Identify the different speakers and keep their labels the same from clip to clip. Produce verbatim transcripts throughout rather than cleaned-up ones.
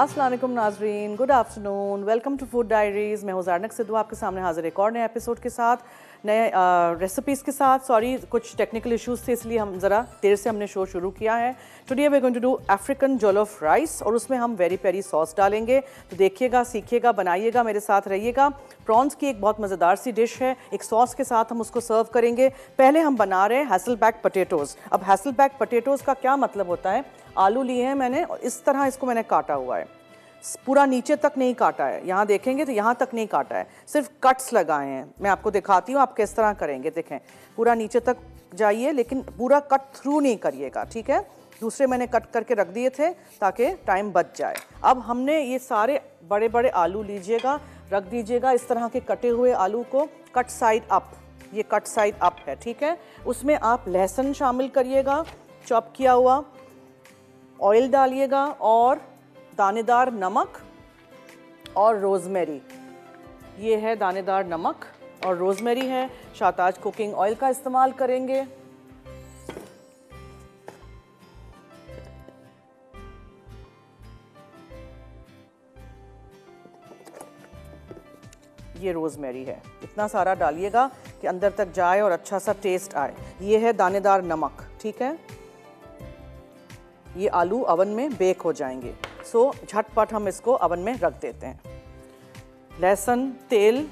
Speaker 1: अस्सलाम वालेकुम नाजरीन, good afternoon, welcome to Food Diaries. मैं हूँ ज़ारनक सिद्धू आपके सामने हाजिर एक और नए एपिसोड के साथ, नए रेसिपीज़ के साथ। सॉरी कुछ टेक्निकल इश्यूज़ थे इसलिए हम ज़रा देर से हमने शो शुरू किया है। Today we are going to do African jollof rice और उसमें हम वेरी पेरी सॉस डालेंगे। तो देखिएगा, सीखिएगा, बनाइएगा, मेरे साथ रहिएगा। प्रॉन्स की एक बहुत मज़ेदार सी डिश है, एक सॉस के साथ हम उसको सर्व करेंगे। पहले हम बना रहे हैं हैसलबैक पोटैटोज़। अब हैसलबैक पोटैटोज़ का क्या मतलब होता है? आलू लिए हैं मैंने और इस तरह इसको मैंने काटा हुआ है, पूरा नीचे तक नहीं काटा है। यहाँ देखेंगे तो यहाँ तक नहीं काटा है, सिर्फ कट्स लगाए हैं। मैं आपको दिखाती हूँ आप किस तरह करेंगे। देखें, पूरा नीचे तक जाइए लेकिन पूरा कट थ्रू नहीं करिएगा, ठीक है? दूसरे मैंने कट करके रख दिए थे ताकि टाइम बच जाए। अब हमने ये सारे बड़े बड़े आलू लीजिएगा, रख दीजिएगा इस तरह के कटे हुए आलू को, कट साइड अप, ये कट साइड अप है, ठीक है? उसमें आप लहसुन शामिल करिएगा, चॉप किया हुआ, ऑयल डालिएगा और दानेदार नमक और रोज़मेरी। ये है दानेदार नमक और रोज़मेरी है। शाहताज कुकिंग ऑयल का इस्तेमाल करेंगे। ये रोज़मेरी है, इतना सारा डालिएगा कि अंदर तक जाए और अच्छा सा टेस्ट आए। ये है दानेदार नमक, ठीक है? ये आलू अवन में बेक हो जाएंगे, सो झटपट हम इसको अवन में रख देते हैं। लहसुन, तेल,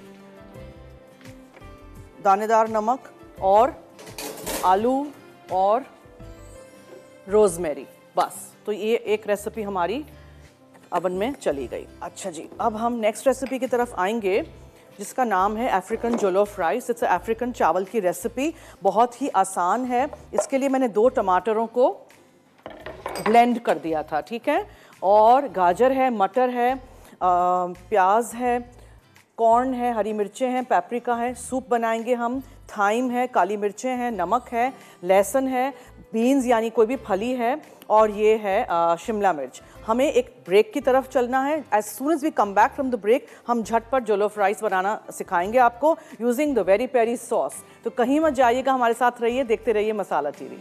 Speaker 1: दानेदार नमक और आलू और रोज़मेरी, बस। तो ये एक रेसिपी हमारी अवन में चली गई। अच्छा जी, अब हम नेक्स्ट रेसिपी की तरफ आएंगे जिसका नाम है African jollof rice. It's African चावल की रेसिपी, बहुत ही आसान है। इसके लिए मैंने दो टमाटरों को ब्लेंड कर दिया था, ठीक है? और गाजर है, मटर है, प्याज है, कॉर्न है, हरी मिर्चें हैं, पेपरिका है। सूप बनाएंगे हम। थाइम है, काली मिर्चें हैं, नमक है, लहसुन है, बीन्स यानी कोई भी फली है और ये है आ, शिमला मिर्च। हमें एक ब्रेक की तरफ चलना है। As soon as we come back from the break हम झटपट जॉलोफ राइस बनाना सिखाएंगे आपको using the Veri Peri sauce. तो कहीं मत जाइएगा, हमारे साथ रहिए, देखते रहिए मसाला चीरी।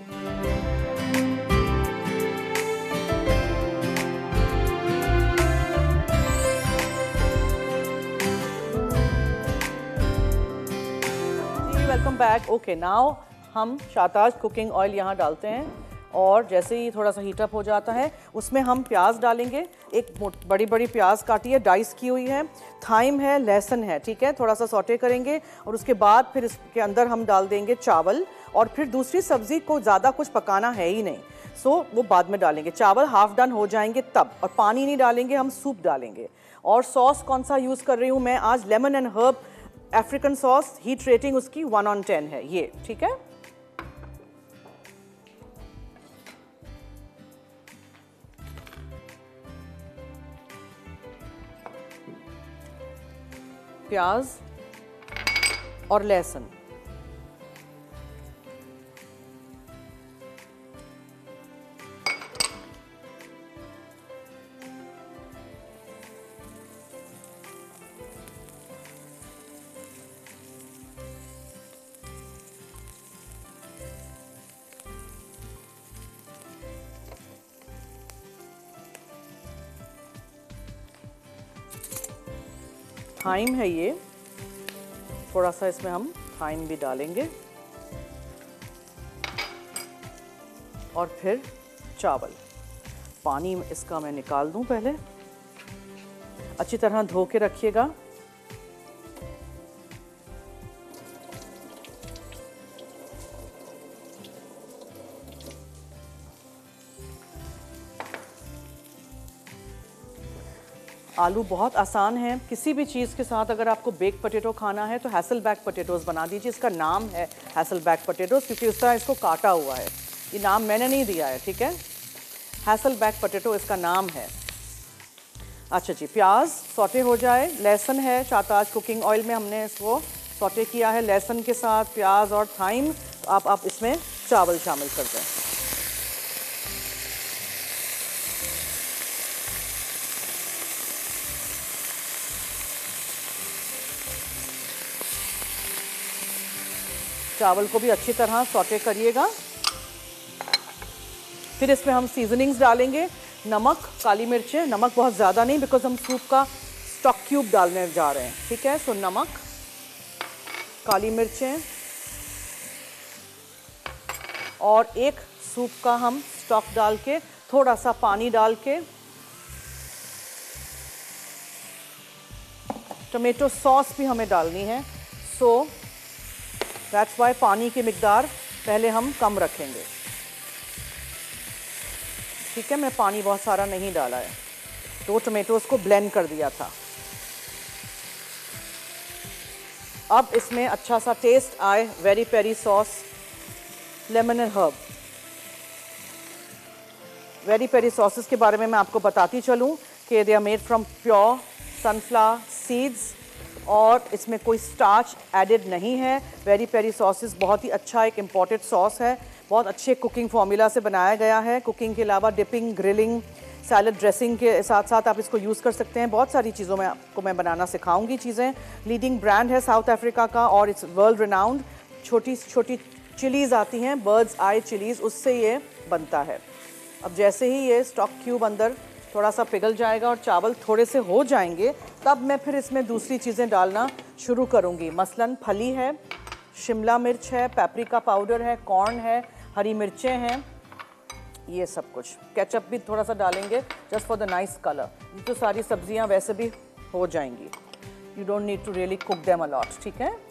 Speaker 1: Welcome back. ओके, नाउ हम शाहताज कुकिंग ऑयल यहाँ डालते हैं और जैसे ही थोड़ा सा हीटअप हो जाता है उसमें हम प्याज डालेंगे। एक बड़ी बड़ी प्याज काटी है, डाइस की हुई है, थाइम है, लहसुन है, ठीक है? थोड़ा सा सौटे करेंगे और उसके बाद फिर इसके अंदर हम डाल देंगे चावल और फिर दूसरी सब्ज़ी को ज़्यादा कुछ पकाना है ही नहीं, सो वो बाद में डालेंगे। चावल हाफ डन हो जाएंगे तब, और पानी नहीं डालेंगे, हम सूप डालेंगे। और सॉस कौन सा यूज़ कर रही हूँ मैं आज? Lemon and herb African sauce, heat rating उसकी वन ऑन टेन है ये, ठीक है? प्याज और लहसुन, थाइम है ये, थोड़ा सा इसमें हम थाइम भी डालेंगे और फिर चावल। पानी इसका मैं निकाल दूं पहले, अच्छी तरह धो के रखिएगा। आलू बहुत आसान है, किसी भी चीज़ के साथ अगर आपको बेक पोटैटो खाना है तो हैसलबैक पोटैटोज़ बना दीजिए। इसका नाम है हैसलबैक पोटैटोज़ क्योंकि उस तरह इसको काटा हुआ है, ये नाम मैंने नहीं दिया है, ठीक है? हैसलबैक पोटैटो इसका नाम है। अच्छा जी, प्याज सौटे हो जाए, लहसुन है, शाहताज कुकिंग ऑयल में हमने इसको सौटे किया है। लहसुन के साथ प्याज और थाइम, तो आप आप इसमें चावल शामिल कर दें। चावल को भी अच्छी तरह सौटे करिएगा। फिर इसमें हम सीजनिंग्स डालेंगे। नमक, काली मिर्चें, नमक बहुत ज़्यादा नहीं बिकॉज हम सूप का स्टॉक क्यूब डालने जा रहे हैं, ठीक है। सो नमक, काली मिर्चें और एक सूप का हम स्टॉक डाल के थोड़ा सा पानी डाल के टोमेटो सॉस भी हमें डालनी है। सो दैट्स वाई पानी की मिकदार पहले हम कम रखेंगे, ठीक है। मैं पानी बहुत सारा नहीं डाला है, तो टोमेटोज़ को ब्लेंड कर दिया था। अब इसमें अच्छा सा टेस्ट आए, Veri Peri sauce, lemon and herb. Veri Peri sauces के बारे में मैं आपको बताती चलूँ कि they are made from pure sunflower seeds और इसमें कोई स्टार्च एडेड नहीं है। वेरी पेरी सॉसेस बहुत ही अच्छा एक इम्पोर्टेड सॉस है, बहुत अच्छे कुकिंग फार्मूला से बनाया गया है। कुकिंग के अलावा डिपिंग, ग्रिलिंग, सैलड ड्रेसिंग के साथ साथ आप इसको यूज़ कर सकते हैं। बहुत सारी चीज़ों में आपको मैं बनाना सिखाऊंगी चीज़ें। लीडिंग ब्रांड है साउथ अफ्रीका का और इट्स वर्ल्ड रिनाउंड। छोटी छोटी चिलीज़ आती हैं, बर्ड्स आई चिलीज़, उससे ये बनता है। अब जैसे ही ये स्टॉक क्यूब अंदर थोड़ा सा पिघल जाएगा और चावल थोड़े से हो जाएंगे, तब मैं फिर इसमें दूसरी चीज़ें डालना शुरू करूँगी। मसलन फली है, शिमला मिर्च है, पेपरिका पाउडर है, कॉर्न है, हरी मिर्चें हैं, ये सब कुछ। केचप भी थोड़ा सा डालेंगे just for the nice colour. ये तो सारी सब्जियां वैसे भी हो जाएंगी, you don't need to really cook them a lot, ठीक है।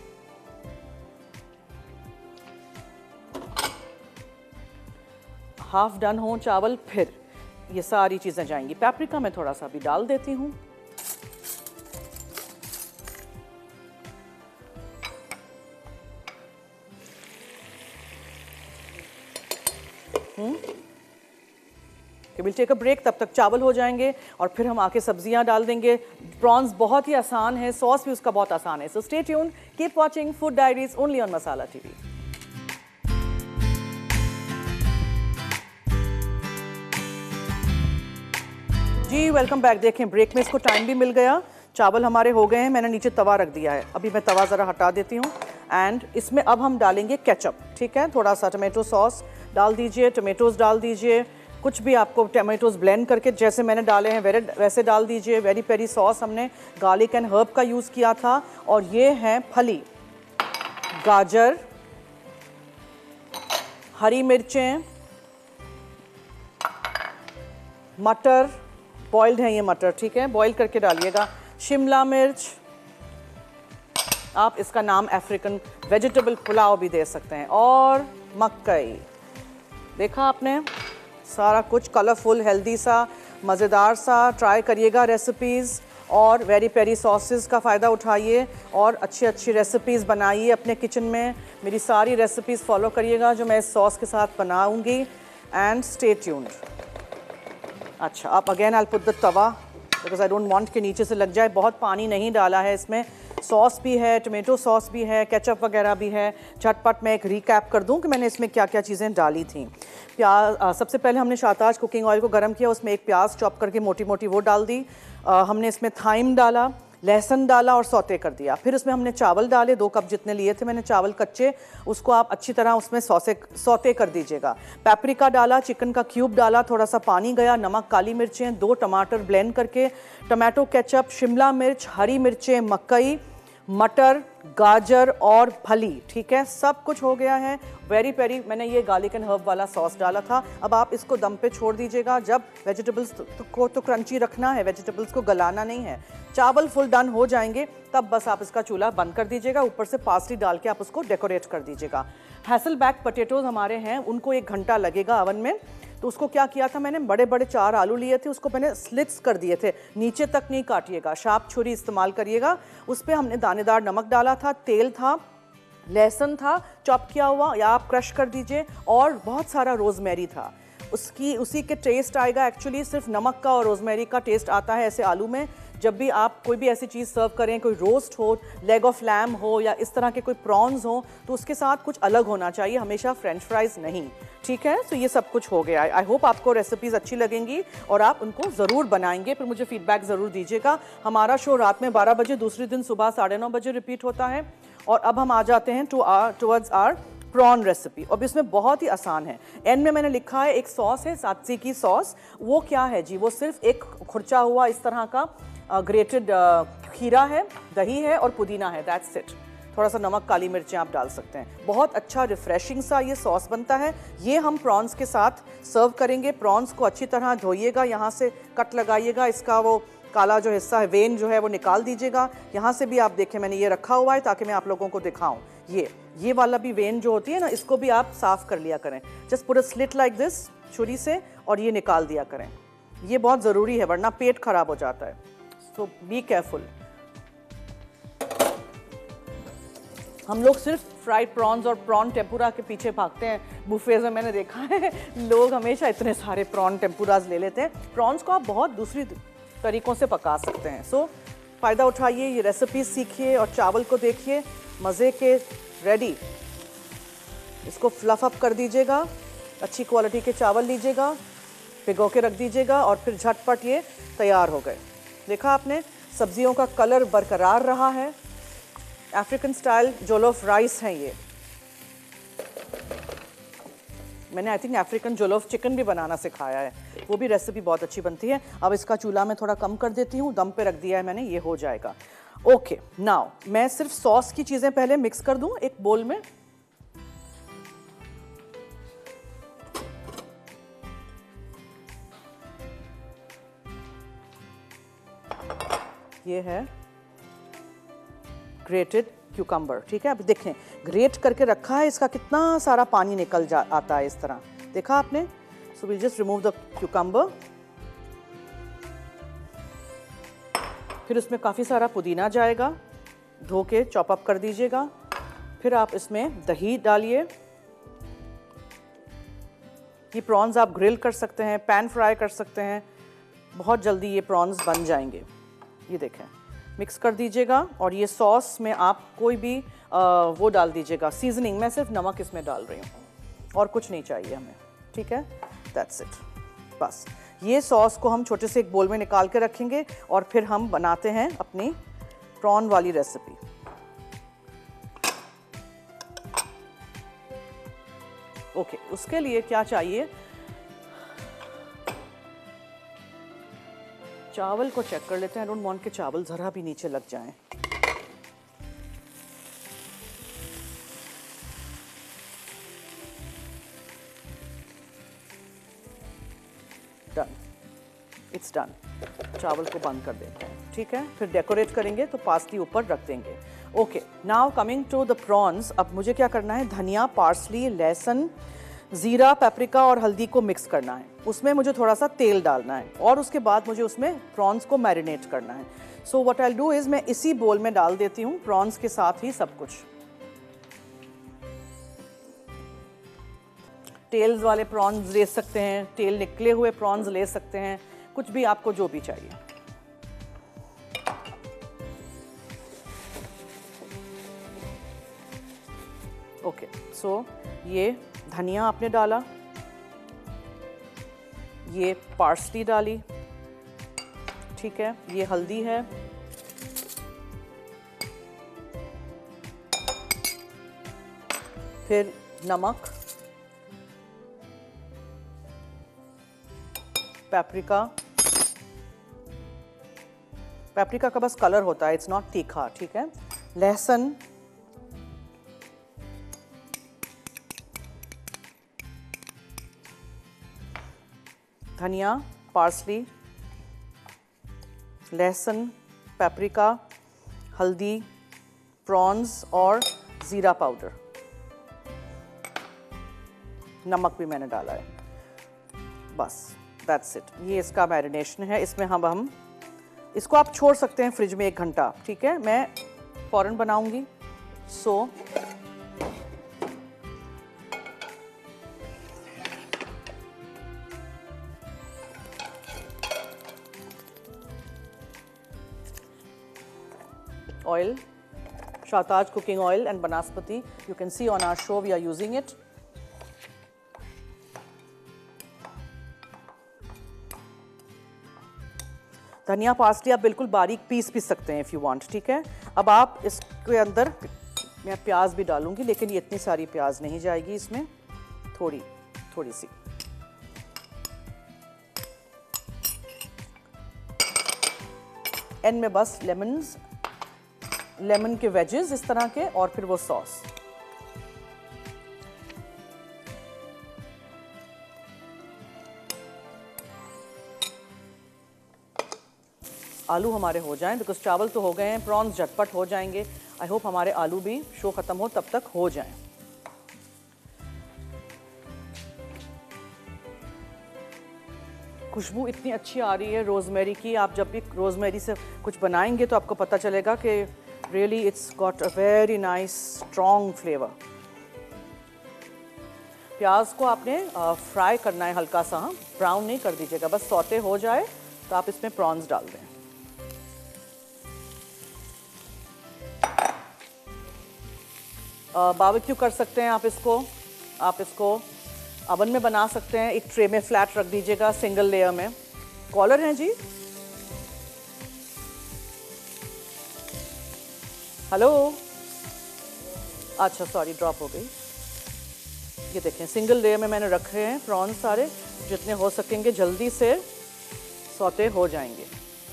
Speaker 1: हाफ डन हो चावल, फिर ये सारी चीज़ें जाएंगी। पेपरिका मैं थोड़ा सा भी डाल देती हूँ। विल टेक अ ब्रेक, तब तक चावल हो जाएंगे और फिर हम आके सब्जियां डाल देंगे। प्रॉन्स बहुत ही आसान है, सॉस भी उसका बहुत आसान है। So stay tuned, keep watching Food Diaries only on Masala TV. जी वेलकम बैक। देखें ब्रेक में इसको टाइम भी मिल गया, चावल हमारे हो गए हैं। मैंने नीचे तवा रख दिया है, अभी मैं तवा ज़रा हटा देती हूँ। एंड इसमें अब हम डालेंगे केचप, ठीक है। थोड़ा सा टोमेटो सॉस डाल दीजिए, टोमेटोज़ डाल दीजिए, कुछ भी आपको टोमेटोज़ ब्लेंड करके जैसे मैंने डाले हैं वेरे वैसे डाल दीजिए। वेरी पेरी सॉस हमने गार्लिक एंड हर्ब का यूज़ किया था। और ये हैं फली, गाजर, हरी मिर्चें, मटर, बॉइल्ड हैं ये मटर, ठीक है, बॉईल करके डालिएगा। शिमला मिर्च, आप इसका नाम अफ्रीकन वेजिटेबल पुलाव भी दे सकते हैं। और मक्कई, देखा आपने, सारा कुछ कलरफुल, हेल्दी सा, मज़ेदार सा। ट्राई करिएगा रेसिपीज़ और वेरी पेरी सॉसेस का फ़ायदा उठाइए और अच्छी अच्छी रेसिपीज़ बनाइए अपने किचन में। मेरी सारी रेसिपीज़ फॉलो करिएगा जो मैं इस सॉस के साथ बनाऊंगी। And stay tuned. अच्छा, अब again I put the tava because I don't want कि नीचे से लग जाए। बहुत पानी नहीं डाला है इसमें, सॉस भी है, टोमेटो सॉस भी है, केचप वगैरह भी है। झटपट मैं एक रिकैप कर दूं कि मैंने इसमें क्या क्या चीज़ें डाली थी। प्याज, सबसे पहले हमने शाताज कुकिंग ऑयल को गर्म किया, उसमें एक प्याज चॉप करके मोटी मोटी वो डाल दी। आ, हमने इसमें थाइम डाला, लहसुन डाला और सौते कर दिया। फिर उसमें हमने चावल डाले, दो कप जितने लिए थे मैंने चावल कच्चे, उसको आप अच्छी तरह उसमें सौसे सौते कर दीजिएगा। पेपरिका डाला, चिकन का क्यूब डाला, थोड़ा सा पानी गया, नमक, काली मिर्चें, दो टमाटर ब्लेंड करके, टमाटो केचप, शिमला मिर्च, हरी मिर्चें, मकई, मटर, गाजर और फली, ठीक है, सब कुछ हो गया है। वेरी पेरी, मैंने ये गार्लिक एंड हर्ब वाला सॉस डाला था। अब आप इसको दम पे छोड़ दीजिएगा। जब वेजिटेबल्स को तो क्रंची रखना है, वेजिटेबल्स को गलाना नहीं है। चावल फुल डन हो जाएंगे तब बस आप इसका चूल्हा बंद कर दीजिएगा। ऊपर से पासली डाल के आप उसको डेकोरेट कर दीजिएगा। हैसलबैक पोटैटोज हमारे हैं, उनको एक घंटा लगेगा ओवन में। तो उसको क्या किया था मैंने, बड़े बड़े चार आलू लिए थे, उसको मैंने स्लिट्स कर दिए थे, नीचे तक नहीं काटिएगा, शार्प छुरी इस्तेमाल करिएगा। उस पर हमने दानेदार नमक डाला था, तेल था, लहसुन था चॉप किया हुआ या आप क्रश कर दीजिए, और बहुत सारा रोज़मेरी था। उसकी उसी के टेस्ट आएगा। एक्चुअली सिर्फ नमक का और रोज़मेरी का टेस्ट आता है ऐसे आलू में। जब भी आप कोई भी ऐसी चीज़ सर्व करें, कोई रोस्ट हो, लेग ऑफ लैम हो या इस तरह के कोई प्रॉन्स हो, तो उसके साथ कुछ अलग होना चाहिए, हमेशा फ्रेंच फ्राइज़ नहीं, ठीक है। तो ये सब कुछ हो गया है। आई होप आपको रेसिपीज़ अच्छी लगेंगी और आप उनको ज़रूर बनाएंगे, फिर मुझे फीडबैक ज़रूर दीजिएगा। हमारा शो रात में बारह बजे, दूसरे दिन सुबह साढ़े नौ बजे रिपीट होता है। और अब हम आ जाते हैं to our towards our prawn recipe. अब इसमें बहुत ही आसान है। एंड में मैंने लिखा है एक सॉस है सात्सी की सॉस। वो क्या है जी, वो सिर्फ एक खुरचा हुआ इस तरह का ग्रेटेड खीरा है, दही है और पुदीना है, दैट्स इट। थोड़ा सा नमक, काली मिर्चें आप डाल सकते हैं। बहुत अच्छा रिफ्रेशिंग सा ये सॉस बनता है। ये हम प्रॉन्स के साथ सर्व करेंगे। प्रॉन्स को अच्छी तरह धोइएगा, यहाँ से कट लगाइएगा, इसका वो काला जो हिस्सा है, वेन जो है वो निकाल दीजिएगा। यहाँ से भी आप देखें मैंने ये रखा हुआ है ताकि मैं आप लोगों को दिखाऊं। ये ये वाला भी वेन जो होती है ना, इसको भी आप साफ कर लिया करें। Just put a slit like this छुरी से और ये निकाल दिया करें। ये बहुत ज़रूरी है वरना पेट खराब हो जाता है। So be careful. हम लोग सिर्फ फ्राइड प्रॉन्स और प्रॉन टेम्पुरा के पीछे भागते हैं बुफेज में। मैंने देखा है लोग हमेशा इतने सारे प्रॉन टेम्पुराज ले लेते हैं। प्रॉन्स को आप बहुत दूसरी तरीक़ों से पका सकते हैं। सो फ़ायदा उठाइए, ये रेसिपी सीखिए और चावल को देखिए मज़े के रेडी। इसको फ्लफ़ अप कर दीजिएगा, अच्छी क्वालिटी के चावल लीजिएगा, भिगो के रख दीजिएगा और फिर झटपट ये तैयार हो गए। देखा आपने, सब्जियों का कलर बरकरार रहा है। अफ्रीकन स्टाइल जोलोफ राइस है ये। मैंने I think African jollof chicken भी बनाना सिखाया है, वो भी रेसिपी बहुत अच्छी बनती है। अब इसका चूल्हा मैं थोड़ा कम कर देती हूँ, दम पे रख दिया है मैंने, ये हो जाएगा। ओके नाउ मैं सिर्फ सॉस की चीज़ें पहले मिक्स कर दूँ एक बोल में। ये है ग्रेटेड क्यूकम्बर, ठीक है। अब देखें ग्रेट करके रखा है, इसका कितना सारा पानी निकल जा आता है इस तरह, देखा आपने। So will just remove the cucumber. फिर उसमें काफ़ी सारा पुदीना जाएगा, धो के चॉप अप कर दीजिएगा। फिर आप इसमें दही डालिए। ये प्रॉन्स आप ग्रिल कर सकते हैं, पैन फ्राई कर सकते हैं, बहुत जल्दी ये प्रॉन्स बन जाएंगे। ये देखें, मिक्स कर दीजिएगा और ये सॉस में आप कोई भी आ, वो डाल दीजिएगा सीजनिंग। मैं सिर्फ नमक इसमें डाल रही हूँ और कुछ नहीं चाहिए हमें, ठीक है। दैट्स इट, बस। ये सॉस को हम छोटे से एक बोल में निकाल के रखेंगे और फिर हम बनाते हैं अपनी प्रॉन वाली रेसिपी। ओके, उसके लिए क्या चाहिए, चावल को चेक कर लेते हैं। आई डोंट वांट के चावल ज़रा भी नीचे लग जाएं। Done, it's done. चावल को बंद कर देते हैं, ठीक है। फिर डेकोरेट करेंगे तो पार्सली ऊपर रख देंगे। Okay now coming to the prawns. अब मुझे क्या करना है, धनिया, पार्सली, लहसुन, ज़ीरा, पेपरिका और हल्दी को मिक्स करना है। उसमें मुझे थोड़ा सा तेल डालना है और उसके बाद मुझे उसमें प्रॉन्स को मैरिनेट करना है। So what I do is मैं इसी बोल में डाल देती हूँ प्रॉन्स के साथ ही सब कुछ। टेल्स वाले प्रॉन्स ले सकते हैं, तेल निकले हुए प्रॉन्स ले सकते हैं, कुछ भी आपको जो भी चाहिए। ओके सो ये धनिया आपने डाला, ये पार्सली डाली, ठीक है, ये हल्दी है, फिर नमक, पेपरिका। पेपरिका का बस कलर होता है, इट्स नॉट तीखा, ठीक है। लहसुन, धनिया, पार्सली, लहसुन, पेपरिका, हल्दी, प्रॉन्स और ज़ीरा पाउडर, नमक भी मैंने डाला है, बस दैट्स इट। ये इसका मैरिनेशन है। इसमें हम हम इसको आप छोड़ सकते हैं फ्रिज में एक घंटा, ठीक है। मैं फ़ौरन बनाऊंगी, so oil, Shahtaj cooking oil and banaspati. You can see on our show we are using it. धनिया, पार्सली आप बिल्कुल बारीक पीस पीस सकते हैं इफ़ यू वांट, ठीक है। अब आप इसके अंदर मैं प्याज भी डालूंगी, लेकिन ये इतनी सारी प्याज नहीं जाएगी इसमें, थोड़ी थोड़ी सी। एंड में बस लेमन्स लेमन के वेजेस इस तरह के, और फिर वो सॉस। आलू हमारे हो जाएं, बिकॉज चावल तो हो गए हैं, प्रॉन्स झटपट हो जाएंगे। आई होप हमारे आलू भी शो खत्म हो तब तक हो जाएं। खुशबू इतनी अच्छी आ रही है रोज़मेरी की। आप जब भी रोज़मेरी से कुछ बनाएंगे तो आपको पता चलेगा कि really it's got a very nice strong flavour. प्याज को आपने फ्राई करना है हल्का सा, ब्राउन नहीं कर दीजिएगा, बस सौते हो जाए तो आप इसमें प्रॉन्स डाल दें। बारबेक्यू कर सकते हैं आप इसको, आप इसको अवन में बना सकते हैं। एक ट्रे में फ्लैट रख दीजिएगा, सिंगल लेयर में। कॉलर हैं जी, हेलो, अच्छा सॉरी ड्रॉप हो गई। ये देखें सिंगल लेयर में मैंने रखे हैं प्रॉन्स सारे, जितने हो सकेंगे जल्दी से सौते हो जाएंगे।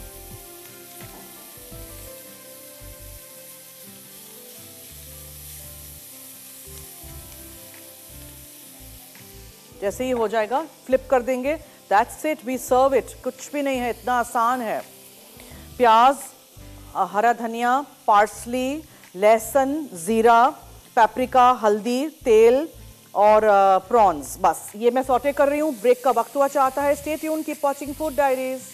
Speaker 1: जैसे ही हो जाएगा फ्लिप कर देंगे, that's it, we serve it. कुछ भी नहीं है, इतना आसान है। प्याज, हरा धनिया, पार्सली, लहसुन, ज़ीरा, पेपरिका, हल्दी, तेल और प्रॉन्स, बस ये मैं सौटे कर रही हूँ। ब्रेक का वक्त हुआ चाहता है। Stay tune, keep watching Food Diaries.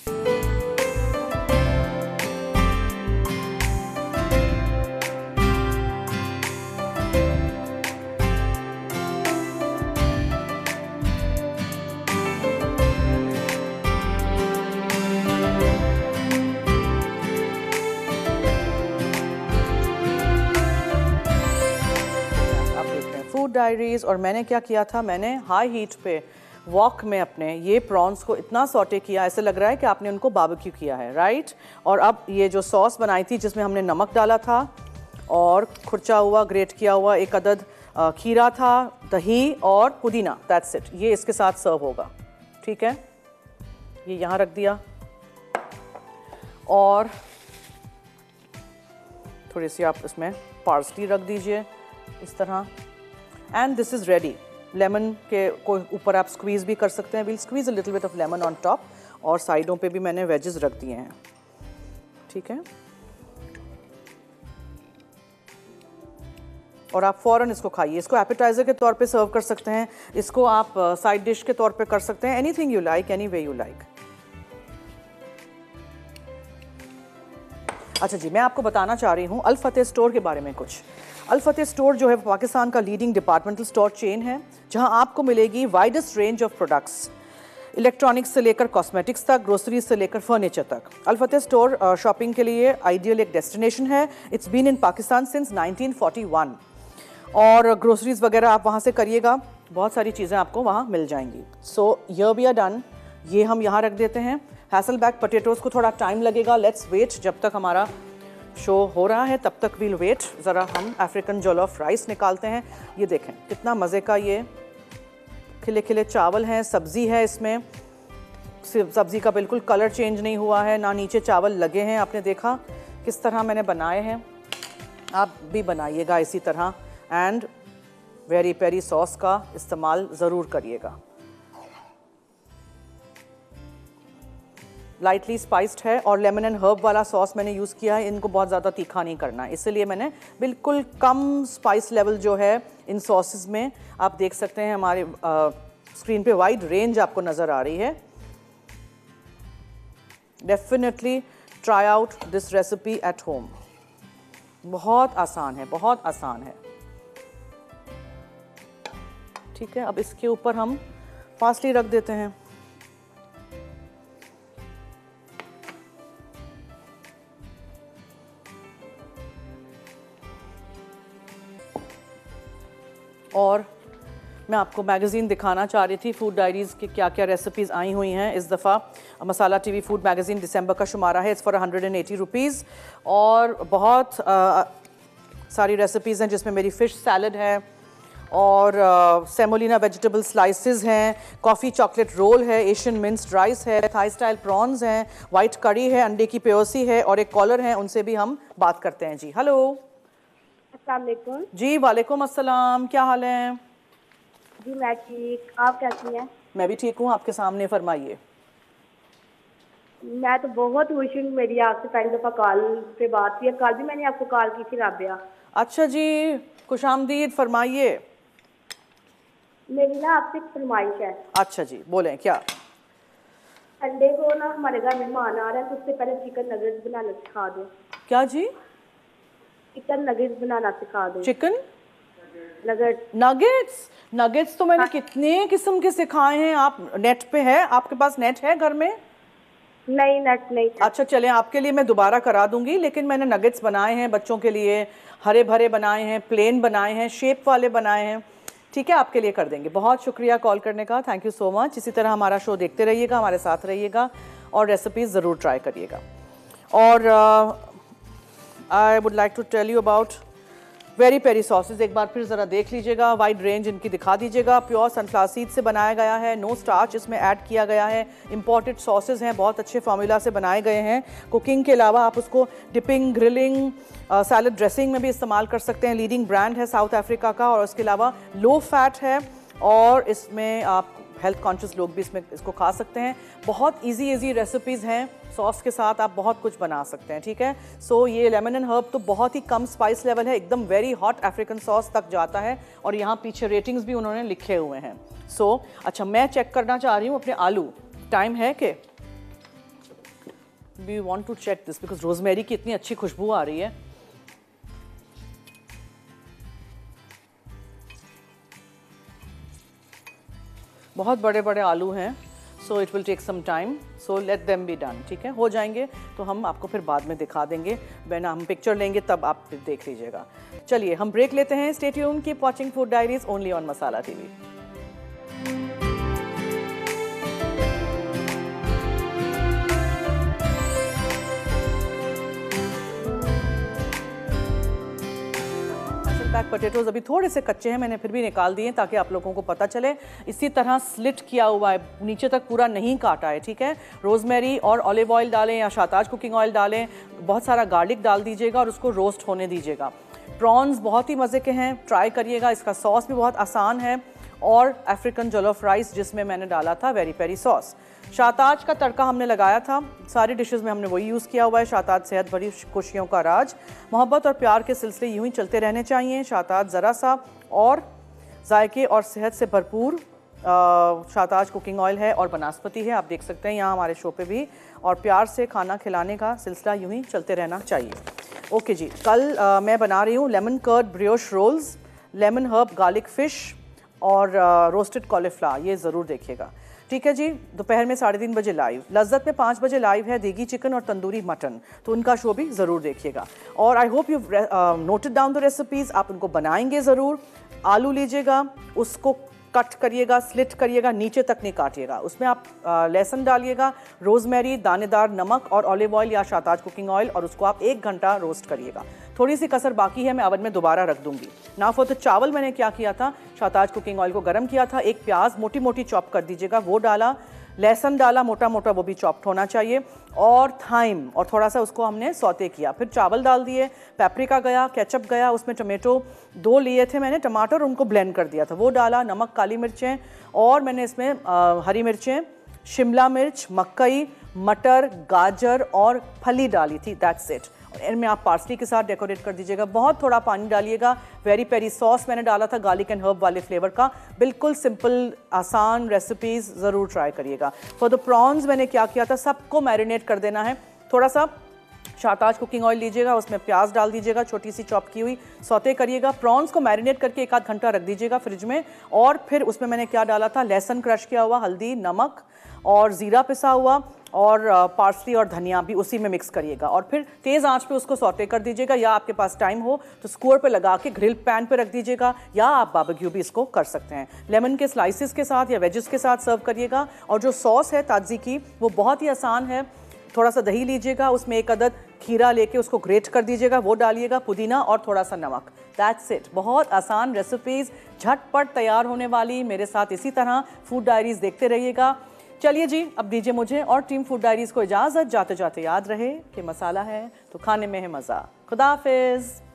Speaker 1: Diaries. और मैंने क्या किया था, मैंने हाई हीट पे वॉक में अपने ये प्रॉन्स को इतना सॉटे किया, ऐसे लग रहा है कि आपने उनको बारबेक्यू किया है, राइट। और अब ये जो सॉस बनाई थी जिसमें हमने नमक डाला था और खुरचा हुआ ग्रेट किया हुआ एक अदद खीरा था, दही और पुदीना, दैट्स इट। ये इसके साथ सर्व होगा, ठीक है। ये यहाँ रख दिया और थोड़ी सी आप इसमें पार्सली रख दीजिए इस तरह। And this is ready. Lemon के को ऊपर आप स्क्वीज़ भी कर सकते हैं। Will squeeze a little bit of lemon on top. और साइडों पे भी मैंने वेजेस रख दिए हैं, ठीक है। और आप फ़ौरन इसको खाइए। इसको एपेटाइज़र के तौर पे सर्व कर सकते हैं, इसको आप साइड uh, डिश के तौर पे कर सकते हैं। Anything you like, any way you like. अच्छा जी, मैं आपको बताना चाह रही हूँ अल फतेह स्टोर के बारे में कुछ। अल फतेह स्टोर जो है पाकिस्तान का लीडिंग डिपार्टमेंटल स्टोर चेन है, जहां आपको मिलेगी widest range of products, electronics से लेकर कॉस्मेटिक्स तक, ग्रोसरीज से लेकर फर्नीचर तक। अल फतेह स्टोर शॉपिंग के लिए आइडियल एक डेस्टिनेशन है। It's been in Pakistan since nineteen forty one. और ग्रोसरीज वगैरह आप वहाँ से करिएगा, बहुत सारी चीज़ें आपको वहाँ मिल जाएंगी। सो यर वी आर डन। ये हम यहाँ रख देते हैं। हैसलबैक पोटैटोज़ को थोड़ा टाइम लगेगा, लेट्स वेट। जब तक हमारा शो हो रहा है तब तक वील वेट। ज़रा हम अफ्रीकन जॉलोफ राइस निकालते हैं। ये देखें कितना मज़े का ये खिले खिले चावल हैं, सब्ज़ी है इसमें। सब्ज़ी का बिल्कुल कलर चेंज नहीं हुआ है, ना नीचे चावल लगे हैं। आपने देखा किस तरह मैंने बनाए हैं, आप भी बनाइएगा इसी तरह। एंड वेरी पेरी सॉस का इस्तेमाल ज़रूर करिएगा। लाइटली स्पाइस्ड है और लेमन एंड हर्ब वाला सॉस मैंने यूज़ किया है। इनको बहुत ज़्यादा तीखा नहीं करना है, इसलिए मैंने बिल्कुल कम स्पाइस लेवल जो है इन सॉसेस में। आप देख सकते हैं हमारे स्क्रीन पे वाइड रेंज आपको नज़र आ रही है। Definitely try out this recipe at home. बहुत आसान है, बहुत आसान है, ठीक है। अब इसके ऊपर हम पार्सली रख देते हैं। और मैं आपको मैगज़ीन दिखाना चाह रही थी फूड डायरीज़ की क्या क्या रेसिपीज़ आई हुई हैं इस दफ़ा। मसाला टीवी फूड मैगज़ीन दिसंबर का शुमारा है। It's four hundred and eighty rupees और बहुत सारी रेसिपीज़ हैं जिसमें मेरी फ़िश सैलड है और सेमोलिना वेजिटेबल स्लाइसेस हैं, कॉफ़ी चॉकलेट रोल है, एशियन मिंस्ड राइस है, थाई स्टाइल प्रॉन्स हैं, वाइट करी है, अंडे की प्योसी है और एक कॉलर है, उनसे भी हम बात करते हैं। जी हेलो।
Speaker 2: अस्सलाम वालेकुम।
Speaker 1: जी वालेकुम अस्सलाम, क्या हाल है?
Speaker 2: जी मैं ठीक, आप कैसी हैं?
Speaker 1: मैं भी ठीक हूँ, आपके सामने फरमाइए।
Speaker 2: मैं तो बहुत खुश हूँ, मेरी आपसे पहली दफ़ा कॉल पे बात हुई है। कल भी मैंने आपको कॉल की थी राबिया।
Speaker 1: अच्छा जी, खुशामदीद, फरमाइए।
Speaker 2: मेरी ना आपसे एक फरमाइश है।
Speaker 1: अच्छा जी, बोलें क्या?
Speaker 2: संडे को ना हमारे घर मेहमान आ रहे हैं, तो उससे पहले चिकन नगेट्स बनाना सिखा दो।
Speaker 1: क्या जी?
Speaker 2: चिकन नगेट्स बनाना सिखा दो।
Speaker 1: Chicken
Speaker 2: nuggets.
Speaker 1: नगेट्स नगेट्स तो मैंने कितने किस्म के सिखाए हैं। आप नेट पे है, आपके पास नेट है घर में?
Speaker 2: नहीं, नेट नहीं है।
Speaker 1: अच्छा चलें, आपके लिए मैं दोबारा करा दूंगी, लेकिन मैंने नगेट्स बनाए हैं बच्चों के लिए, हरे भरे बनाए हैं, प्लेन बनाए हैं, शेप वाले बनाए हैं। ठीक है, आपके लिए कर देंगे। बहुत शुक्रिया कॉल करने का, थैंक यू सो मच। इसी तरह हमारा शो देखते रहिएगा, हमारे साथ रहिएगा और रेसिपीज़ ज़रूर ट्राई करिएगा। और I would like to tell you about Veri Peri sauces. एक बार फिर ज़रा देख लीजिएगा, वाइड रेंज इनकी दिखा दीजिएगा। प्योर सनफ्लावर सीड से बनाया गया है, नो स्टार्च इसमें ऐड किया गया है, इंपॉर्टेड सॉसेज हैं, बहुत अच्छे फार्मूला से बनाए गए हैं। कुकिंग के अलावा आप उसको डिपिंग, ग्रिलिंग, सैलड ड्रेसिंग में भी इस्तेमाल कर सकते हैं। लीडिंग ब्रांड है साउथ अफ्रीका का और उसके अलावा लो फैट है और इसमें आप हेल्थ कॉन्शियस लोग भी इसमें इसको खा सकते हैं। बहुत इजी इजी रेसिपीज़ हैं, सॉस के साथ आप बहुत कुछ बना सकते हैं। ठीक है, सो so, ये लेमन एंड हर्ब तो बहुत ही कम स्पाइस लेवल है, एकदम वेरी हॉट अफ्रीकन सॉस तक जाता है और यहाँ पीछे रेटिंग्स भी उन्होंने लिखे हुए हैं। सो so, अच्छा मैं चेक करना चाह रही हूँ अपने आलू, टाइम है कि we want to check this because rosemary की इतनी अच्छी खुशबू आ रही है। बहुत बड़े बड़े आलू हैं, so it will take some time, so let them be done. ठीक है, हो जाएंगे तो हम आपको फिर बाद में दिखा देंगे, वरना हम पिक्चर लेंगे तब आप फिर देख लीजिएगा। चलिए हम ब्रेक लेते हैं। Stay tune, keep watching Food Diaries only on Masala TV. Pack potatoes अभी थोड़े से कच्चे हैं, मैंने फिर भी निकाल दिए ताकि आप लोगों को पता चले। इसी तरह स्लिट किया हुआ है, नीचे तक पूरा नहीं काटा है। ठीक है, रोजमेरी और ऑलिव ऑयल डालें या शाताज कुकिंग ऑयल डालें, बहुत सारा गार्लिक डाल दीजिएगा और उसको रोस्ट होने दीजिएगा। प्रॉन्स बहुत ही मज़े के हैं, ट्राई करिएगा। इसका सॉस भी बहुत आसान है और अफ्रीकन जॉलोफ राइस जिसमें मैंने डाला था वेरी पेरी सॉस। शाताज का तड़का हमने लगाया था, सारी डिशेस में हमने वही यूज़ किया हुआ है। शाताज सेहत भरी खुशियों का राज, मोहब्बत और प्यार के सिलसिले यूं ही चलते रहने चाहिए। शाताज ज़रा सा और जायके और सेहत से भरपूर शाताज कुकिंग ऑयल है और वनस्पति है, आप देख सकते हैं यहाँ हमारे शो पे भी। और प्यार से खाना खिलाने का सिलसिला यूं ही चलते रहना चाहिए। ओके जी, कल आ, मैं बना रही हूँ lemon curd brioche rolls, lemon herb garlic fish और रोस्टेड कॉलीफ्लावर, ये ज़रूर देखिएगा। ठीक है जी, दोपहर में साढ़े तीन बजे लाइव। लज्जत में पाँच बजे लाइव है देगी चिकन और तंदूरी मटन, तो उनका शो भी ज़रूर देखिएगा। और I hope you noted down the recipes, आप उनको बनाएंगे ज़रूर। आलू लीजिएगा, उसको कट करिएगा, स्लिट करिएगा, नीचे तक नहीं काटिएगा। उसमें आप लहसुन डालिएगा, रोज़मेरी, दानेदार नमक और ऑलिव ऑयल या शाताज कुकिंग ऑयल, और उसको आप एक घंटा रोस्ट करिएगा। थोड़ी सी कसर बाकी है, मैं ओवन में दोबारा रख दूंगी। ना फॉर तो चावल मैंने क्या किया था, शाताज कुकिंग ऑयल को गर्म किया था, एक प्याज मोटी मोटी चॉप कर दीजिएगा, वो डाला, लहसुन डाला मोटा मोटा, वो भी चॉप्ड होना चाहिए, और थाइम, और थोड़ा सा उसको हमने सौते किया। फिर चावल डाल दिए, पेपरिका गया, केचप गया, उसमें टमाटो दो लिए थे मैंने टमाटर, उनको ब्लेंड कर दिया था, वो डाला, नमक, काली मिर्चें, और मैंने इसमें आ, हरी मिर्चें, शिमला मिर्च, मक्कई, मटर, गाजर और फली डाली थी, दैट्स इट। इनमें आप पार्सली के साथ डेकोरेट कर दीजिएगा। बहुत थोड़ा पानी डालिएगा। वेरी पेरी सॉस मैंने डाला था गार्लिक एंड हर्ब वाले फ्लेवर का। बिल्कुल सिंपल आसान रेसिपीज़ ज़रूर ट्राई करिएगा। फॉर द प्रॉन्स मैंने क्या किया था, सबको मैरिनेट कर देना है। थोड़ा सा शाताज कुकिंग ऑयल लीजिएगा, उसमें प्याज डाल दीजिएगा छोटी सी चॉप की हुई, सौते करिएगा। प्रॉन्स को मैरिनेट करके एक आध घंटा रख दीजिएगा फ्रिज में, और फिर उसमें मैंने क्या डाला था, लहसुन क्रश किया हुआ, हल्दी, नमक और ज़ीरा पिसा हुआ, और पार्सली और धनिया भी उसी में मिक्स करिएगा, और फिर तेज़ आंच पे उसको सौते कर दीजिएगा, या आपके पास टाइम हो तो स्कोर पे लगा के ग्रिल पैन पे रख दीजिएगा, या आप बारबेक्यू भी इसको कर सकते हैं। लेमन के स्लाइसिस के साथ या वेजेस के साथ सर्व करिएगा। और जो सॉस है ताज़ी की, वो बहुत ही आसान है। थोड़ा सा दही लीजिएगा, उसमें एक अदद खीरा लेके उसको ग्रेट कर दीजिएगा, वो डालिएगा, पुदीना और थोड़ा सा नमक, दैट्स इट। बहुत आसान रेसिपीज़ झटपट तैयार होने वाली। मेरे साथ इसी तरह फूड डायरीज़ देखते रहिएगा। चलिए जी, अब दीजिए मुझे और टीम फूड डायरीज़ को इजाज़त। जाते जाते याद रहे कि मसाला है तो खाने में है मज़ा। खुदा हाफिज़।